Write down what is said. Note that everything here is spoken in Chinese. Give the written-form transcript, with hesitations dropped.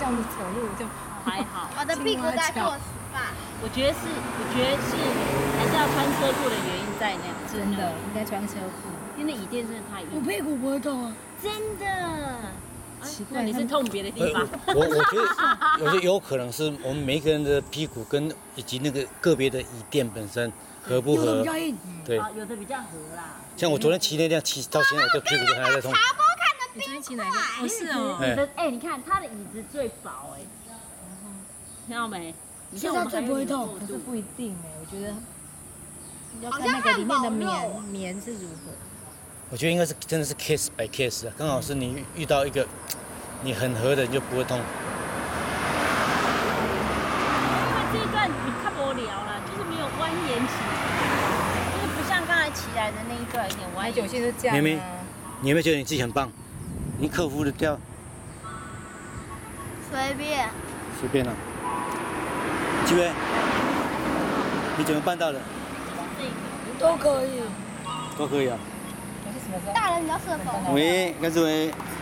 这样子走路就还好。 我的屁股在做 SPA。 我觉得是还是要穿车库的原因在那样。 真的应该穿车裤。 因为椅垫真的太硬。 我屁股不会痛啊。 真的。 奇怪， 你是痛别的地方。 我觉得有可能是我们每一个人的屁股以及那个个别的椅垫本身合不合。 有的比较硬。 对。 有的比较合啦。 像我昨天骑那辆骑到现在，我的屁股都还在痛。 查波看的你昨天骑哪个？哦，是哦。 你看他的椅子最薄看到没？ 现在最不会痛， 可是不一定我觉得要看那个里面的棉是如何。 我觉得应该是真的是 case by case 啊，刚好是你遇到一个你很合的，你就不会痛。因为这一段你看无聊啦，就是没有蜿蜒起，就是不像刚才起来的那一段有点蜿蜒。 有些是这样。 妹妹，你有没有觉得你自己很棒？你克服得掉？ 随便。 随便啦。几位？你怎么办到的？ 都可以。 都可以啊。 大人比较适合。 喂，甘志伟。